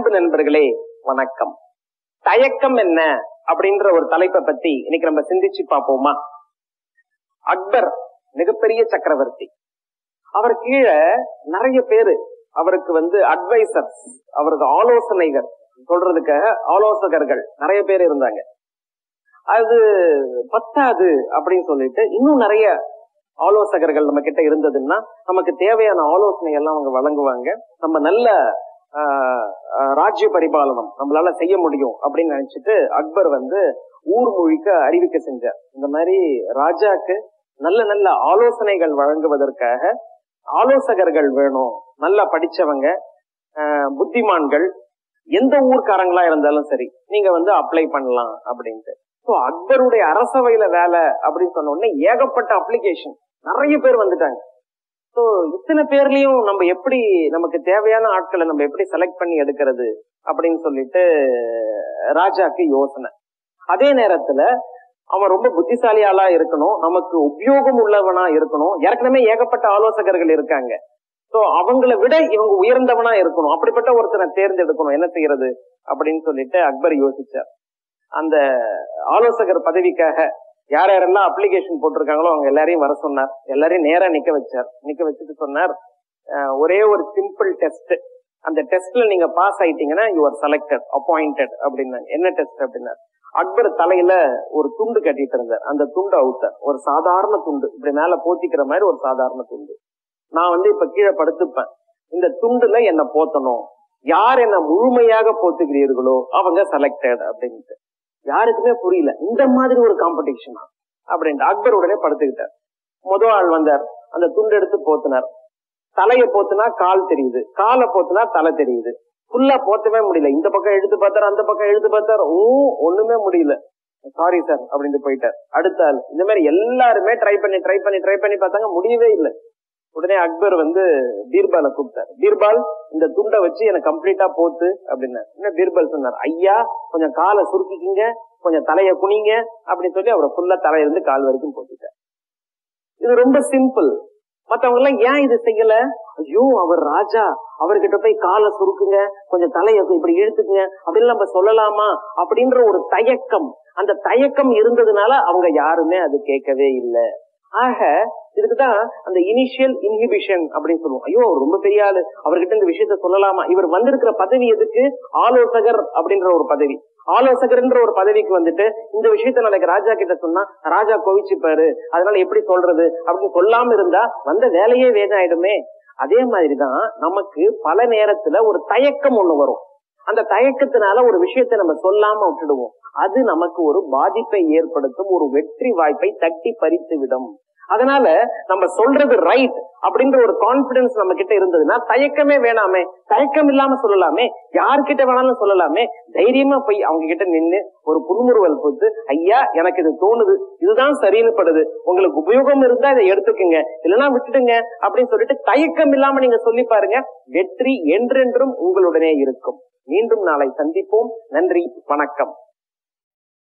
அன்பு நண்பர்களே வணக்கம். தயக்கம் என்ன அப்படின்ற ஒரு தலைப்பை பத்தி இன்னைக்கு நம்ம சிந்திச்சு பார்ப்போமா? அக்பர் மிகப்பெரிய சக்கரவர்த்தி. அவர் கீழே நிறைய பேரு அவருக்கு அட்வைசர்ஸ், அவருக்கு ஆலோசனைகள் சொல்றதுக்காக ஆலோசகர்கள் நிறைய பேர் இருந்தாங்க. அது பத்தாது அப்படின்னு சொல்லிட்டு இன்னும் நிறைய ஆலோசகர்கள் நம்ம கிட்ட இருந்ததுன்னா நமக்கு தேவையான ஆலோசனை எல்லாம் அவங்க வழங்குவாங்க. நம்ம நல்ல ராஜ்ய பரிபாலனம் நம்மளால செய்ய முடியும் அப்படின்னு நினைச்சிட்டு அக்பர் ஊர் முழுக்க அறிவிக்க செஞ்சார். இந்த மாதிரி ராஜாக்கு நல்ல நல்ல ஆலோசனைகள் வழங்குவதற்காக ஆலோசகர்கள் வேணும், நல்லா படிச்சவங்க, புத்திமான்கள், எந்த ஊர்க்காரங்களா இருந்தாலும் சரி நீங்க அப்ளை பண்ணலாம் அப்படின்ட்டு. ஸோ அக்பருடைய அரசவையில வேலை அப்படின்னு சொன்ன உடனே ஏகப்பட்ட அப்ளிகேஷன், நிறைய பேர் வந்துட்டாங்க. ஸோ இத்தனை பேர்லயும் நம்ம எப்படி நமக்கு தேவையான ஆட்களை நம்ம எப்படி செலக்ட் பண்ணி எடுக்கிறது அப்படின்னு சொல்லிட்டு ராஜாக்கு யோசனை. அதே நேரத்துல அவன் ரொம்ப புத்திசாலியாளா இருக்கணும், நமக்கு உபயோகம் உள்ளவனா இருக்கணும். ஏற்கனவே ஏகப்பட்ட ஆலோசகர்கள் இருக்காங்க. ஸோ அவங்களை விட இவங்க உயர்ந்தவனா இருக்கணும். அப்படிப்பட்ட ஒருத்தனை தேர்ந்தெடுக்கணும். என்ன செய்யறது அப்படின்னு சொல்லிட்டு அக்பர் யோசிச்சார். அந்த ஆலோசகர் பதவிக்காக யார் யாரெல்லாம் அப்ளிகேஷன் போட்டிருக்காங்களோ அவங்க எல்லாரையும் வர சொன்னார். எல்லாரையும் நேரா நிக்க வச்சார். நிக்க வச்சுட்டு சொன்னார், ஒரே ஒரு சிம்பிள் டெஸ்ட், அந்த டெஸ்ட்ல நீங்க பாஸ் ஆயிட்டீங்கன்னா யூ ஆர் செலக்டட், அப்பாயிண்டட் அப்படின்னாங்க. என்ன டெஸ்ட் அப்படின்னா, அக்பர் தலையில ஒரு துண்டு கட்டிட்டு இருந்தார். அந்த துண்டு அவுத்தார். ஒரு சாதாரண துண்டு, இப்படி மேல போத்திக்கிற மாதிரி ஒரு சாதாரண துண்டு. நான் இப்ப கீழே படுத்துப்பேன், இந்த துண்டுல என்ன போத்தணும், யார் என்ன முழுமையாக போத்துக்கிறீர்களோ அவங்க செலக்டட் அப்படின்ட்டு. யாருக்குமே புரியல, இந்த மாதிரி ஒரு காம்படிஷனா அப்படின்ட்டு. அக்பர் உடனே படுத்துக்கிட்டார். முதல் ஆள் வந்தார், அந்த துண்டு எடுத்து போத்தினார். தலைய போத்துனா கால் தெரியுது, காலை போத்துனா தலை தெரியுது. ஃபுல்லா போத்தவே முடியல. இந்த பக்கம் எழுத்து பார்த்தார், அந்த பக்கம் எழுத்து பார்த்தார், ஒண்ணுமே முடியல. சாரி சார் அப்படின்ட்டு போயிட்டார். அடுத்த ஆள் இந்த மாதிரி எல்லாருமே ட்ரை பண்ணி பார்த்தாங்க, முடியவே இல்லை. உடனே அக்பர் பீர்பாலை கூப்பிட்டார். பீர்பால், இந்த துண்டை வச்சு எனக்கு கம்ப்ளீட்டா போத்து அப்படின்னா. என்ன பீர்பால் சொன்னார், ஐயா கொஞ்சம் காலை சுருக்கிக்கிங்க, கொஞ்சம் தலைய குனிங்க அப்படின்னு சொல்லி அவரை ஃபுல்லா தலையிலிருந்து கால் வரைக்கும் போட்டுட்டார். இது ரொம்ப சிம்பிள். மத்தவங்க எல்லாம் ஏன் இது செய்யல? ஐயோ அவர் ராஜா, அவர்கிட்ட போய் காலை சுருக்குங்க, கொஞ்சம் தலைய இப்படி இழுத்துக்குங்க அப்படின்னு நம்ம சொல்லலாமா அப்படின்ற ஒரு தயக்கம். அந்த தயக்கம் இருந்ததுனால அவங்க யாருமே அது கேட்கவே இல்லை. ஆக இதுக்குதான் அந்த இனிஷியல் இன்ஹிபிஷன் அப்படின்னு சொல்லுவோம். ஐயோ அவர் ரொம்ப பெரிய ஆளு, அவர்கிட்ட இந்த விஷயத்த சொல்லலாமா? இவர் வந்திருக்கிற பதவி எதுக்கு? ஆலோசகர் அப்படின்ற ஒரு பதவி. ஆலோசகர்ன்ற ஒரு பதவிக்கு இந்த விஷயத்த நாளைக்கு ராஜா கிட்ட சொன்னா ராஜா கோவிச்சுப்பாரு, அதனால எப்படி சொல்றது அப்படின்னு சொல்லாம இருந்தா வந்த வேலையே வேதம் ஆயிடுமே. அதே மாதிரிதான் நமக்கு பல நேரத்துல ஒரு தயக்கம் ஒண்ணு வரும். அந்த தயக்கத்தினால ஒரு விஷயத்தை நம்ம சொல்லாம விட்டுடுவோம். அது நமக்கு ஒரு பாதிப்பை ஏற்படுத்தும், ஒரு வெற்றி வாய்ப்பை தட்டி பறித்து விடும். அதனால நம்ம சொல்றது ரைட் அப்படின்ற ஒரு கான்பிடன்ஸ் நம்ம கிட்ட இருந்ததுன்னா தயக்கமே வேணாமே, தயக்கம் இல்லாம சொல்லலாமே, யாருக்கிட்ட வேணாலும் சொல்லலாமே. தைரியமா போய் அவங்க கிட்ட நின்று ஒரு புன்முறுவல் போட்டு, ஐயா எனக்கு இது தோணுது, இதுதான் சரின்னு படுது, உங்களுக்கு உபயோகம் இருந்தா இதை எடுத்துக்கங்க, இல்லைன்னா விட்டுடுங்க அப்படின்னு சொல்லிட்டு தயக்கம் இல்லாம நீங்க சொல்லி பாருங்க. வெற்றி என்றென்றும் உங்களுடனே இருக்கும். மீண்டும் நாளை சந்திப்போம். நன்றி, வணக்கம்.